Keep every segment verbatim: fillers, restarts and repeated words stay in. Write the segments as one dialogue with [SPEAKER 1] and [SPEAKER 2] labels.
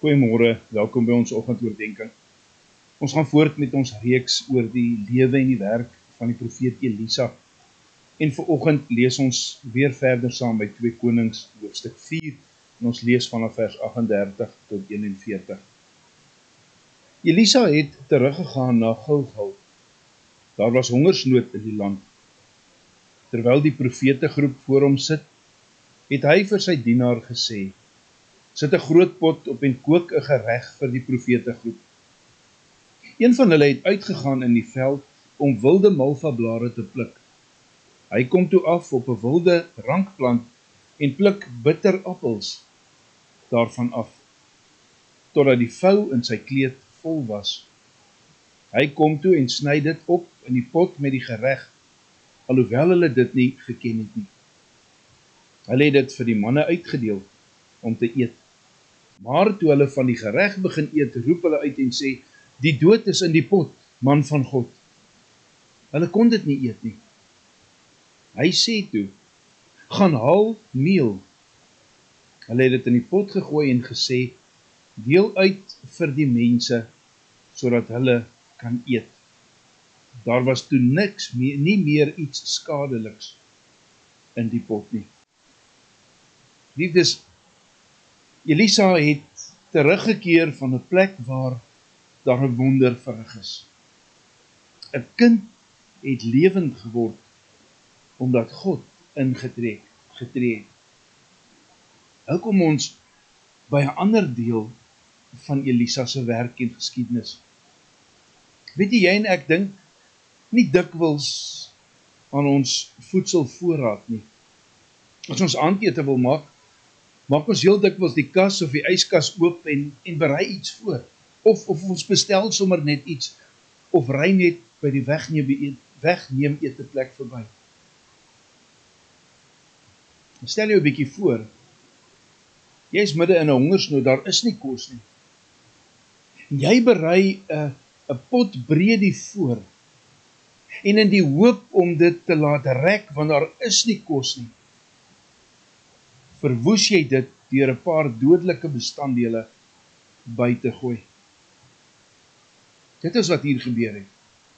[SPEAKER 1] Goeiemôre, welkom by ons oggendoordenking. Ons gaan voort met ons reeks oor die lewe en die werk van die profeet Elisa. En vanoggend lees ons weer verder saam by twee Konings hoofstuk vier en ons lees vanaf vers agt-en-dertig tot een-en-veertig. Elisa het teruggegaan na Gilgal. Daar was hongersnood in die land. Terwyl die profetegroep voor hom sit, het hy vir sy dienaar gesê: sit 'n groot pot op en kook 'n gereg vir die profetegroep. Een van hulle het uitgegaan in die veld om wilde malvablare te pluk. Hy kom toe af op 'n wilde rankplant en pluk bitterappels daarvan af, totdat die vou in sy kleed vol was. Hy kom toe en sny dit op in die pot met die gereg, alhoewel hulle dit nie geken het nie. Hulle het dit vir die manne uitgedeel om te eet. Maar toe hulle van die gereg begin eet, roep hulle uit en sê: die dood is in die pot, man van God. Hulle kon dit nie eet nie. Hy sê toe: gaan haal meel. Hulle het dit in die pot gegooi en gesê: deel uit vir die mense, sodat hulle kan eet. Daar was toe niks meer, nie meer iets skadeliks in die pot nie. Liefdes, Elisa het teruggekeer van 'n plek waar daar 'n wonder verrig is. 'n kind het lewend geword, omdat God ingetree getree het. Nou kom ons by 'n ander deel van Elisa se werk en geskiedenis. Weet jy, jy en ek dink nie dikwels aan ons voedselvoorraad nie. As ons aandete wil maak, maak ons heel dikwels die kas of die yskas oop en, en berei iets voor. Of, of ons bestel sommer net iets, of ry net by die wegneem, wegneem eteplek verby. Stel jou 'n bietjie voor, jy is midde in 'n hongersnood, daar is nie kos nie. En jy berei 'n 'n pot breedie voor, en in die hoop om dit te laat rek, want daar is nie kos nie, verwoes jy dit deur 'n paar dodelike bestanddele by te gooi. Dit is wat hier gebeur het.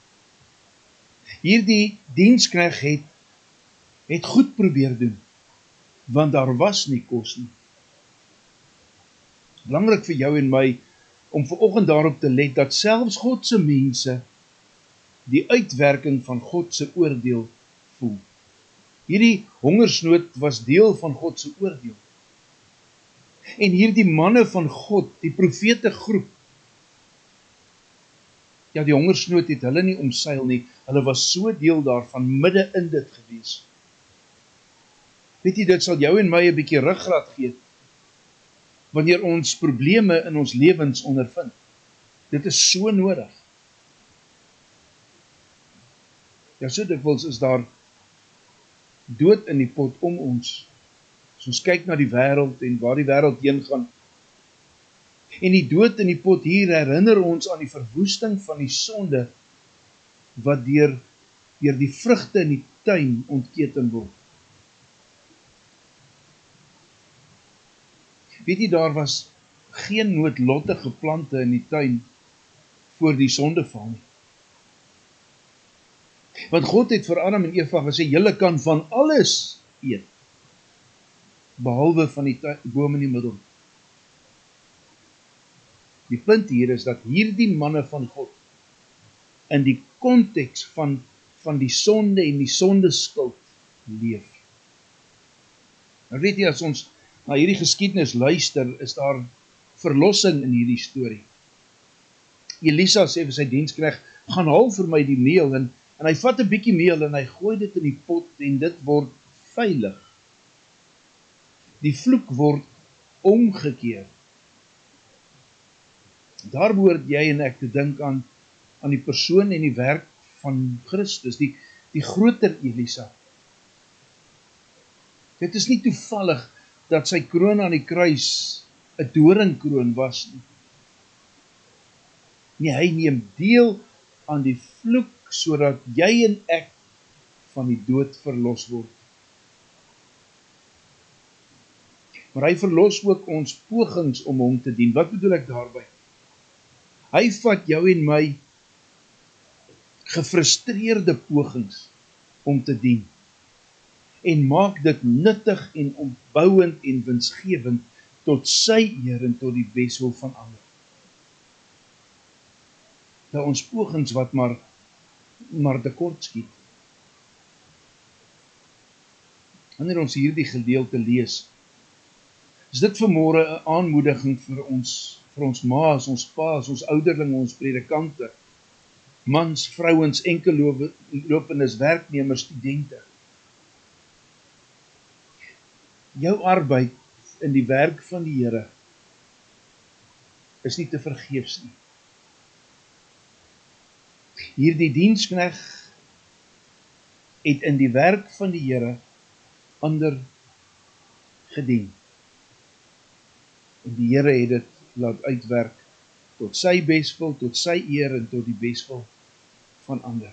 [SPEAKER 1] Hierdie diensknegt het, het goed probeer doen, want daar was nie kos nie. Belangrik vir jou en my, om vanoggend daarop te let, dat selfs God se mense, die uitwerking van God se oordeel voel. Hierdie hongersnood was deel van God se oordeel. En hierdie manne van God, die profete groep, ja, die hongersnood het hulle nie omseil nie, hulle was so deel daarvan, midde in dit gewees. Weet jy, dit sal jou en my 'n bietjie ruggraat gee, wanneer ons probleme in ons lewens ondervind. Dit is so nodig. Ja, so dikwels is daar dood in die pot om ons. As ons kyk na die wêreld en waar die wêreld heen gaan. En die dood in die pot hier herinner ons aan die verwoesting van die sonde, wat deur, deur die vrugte in die tuin ontketen word. Weet jy, daar was geen noodlottige plante in die tuin voor die sondeval nie. Want God het vir Adam en Eva gesê, julle kan van alles eet, behalwe van die boom in die middel. Die punt hier is dat hierdie manne van God, in die konteks van, van die sonde en die sondeskuld leef. Nou weet jy, as ons na hierdie geskiedenis luister, is daar verlossing in hierdie storie. Elisa sê vir sy diensknegt, gaan haal vir my die meel, en, en hy vat 'n bietjie meel en hy gooi dit in die pot en dit word veilig. Die vloek word omgekeer. Daar behoort jy en ek te dink aan, aan die persoon en die werk van Christus, die, die groter Elisa. Dit is nie toevallig dat sy kroon aan die kruis 'n doringkroon was nie. Nee, hy neem deel aan die vloek, sodat jy en ek van die dood verlos word. maar hy verlos ook ons pogings om hom te dien. Wat bedoel ek daarby? Hy vat jou en my gefrustreerde pogings om te dien en maak dit nuttig en opbouend en winsgewend tot sy eer en tot die beswil van ander. Nou ons pogings wat maar, maar tekort skiet. Wanneer ons hierdie gedeelte lees, is dit vanmôre 'n aanmoediging vir ons, vir ons ma's, ons pa's, ons ouderlinge, ons predikante, mans, vrouens, enkellopendes, werknemers, studente. Jou arbeid in die werk van die Here is nie te vergeefs nie. Hierdie dienskneg het in die werk van die Here ander gedien. En die Here het dit laat uitwerk tot sy beswil, tot sy eer en tot die beswil van ander.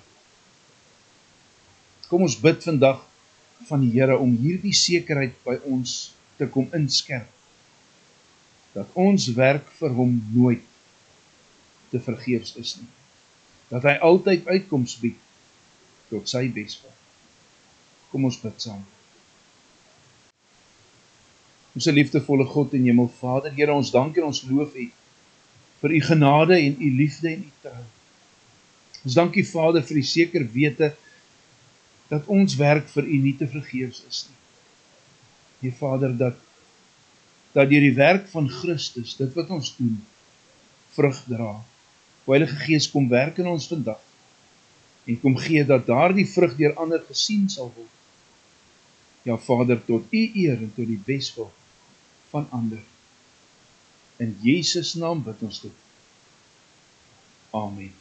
[SPEAKER 1] Kom ons bid vandag van die Here om hierdie sekerheid by ons te kom inskerp, dat ons werk vir hom nooit te vergeefs is nie, dat hy altyd uitkoms bied tot sy beswil. Kom ons bid saam. Ons liefdevolle God en Hemelvader, Here, ons dank en ons loof U vir U genade en U liefde en U trou. Ons dank U, Vader, vir die seker wete dat ons werk vir U nie te vergeefs is nie. Nee, Vader, dat dat deur die werk van Christus, dit wat ons doen, vrug dra. O Heilige Gees, kom werk in ons vandag en kom gee dat daardie vrug deur ander gesien sal word. Ja, Vader, tot U eer en tot die beswil van ander. In Jesus naam bid ons dit. Amen.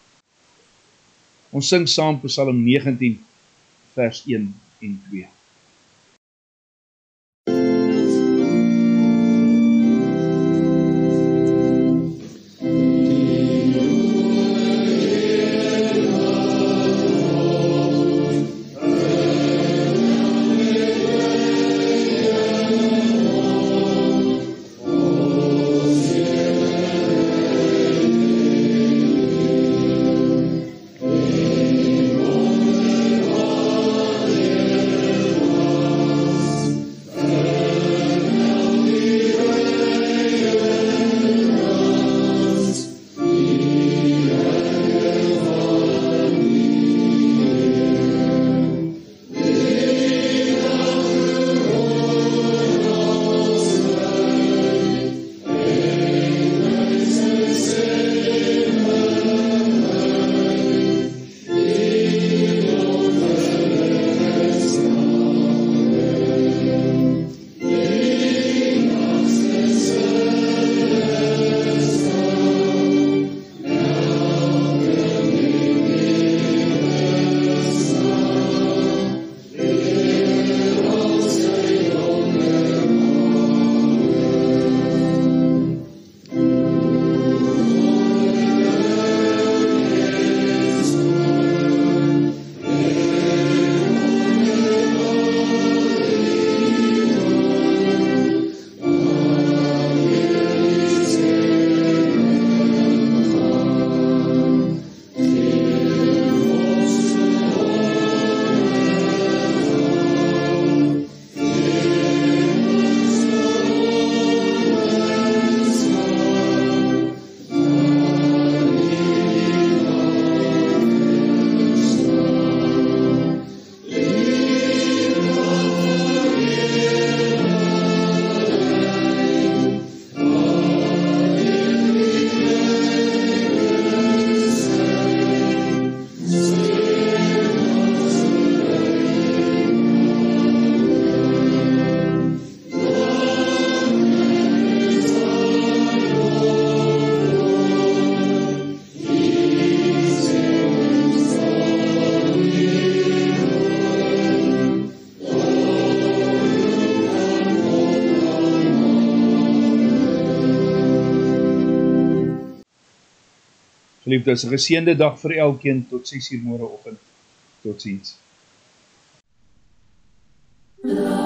[SPEAKER 1] Ons sing saam Psalm negentien, vers een en twee. Geliefdes, 'n geseënde dag vir elkeen tot ses uur môreoggend. Totsiens.